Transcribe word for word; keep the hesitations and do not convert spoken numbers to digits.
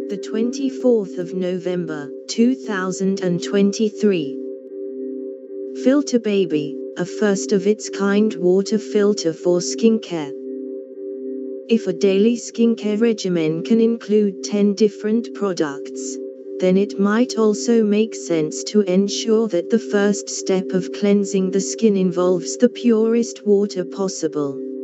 the twenty-fourth of November, two thousand twenty-three. Filterbaby, a first-of-its-kind water filter for skincare. If a daily skincare regimen can include ten different products, then it might also make sense to ensure that the first step of cleansing the skin involves the purest water possible.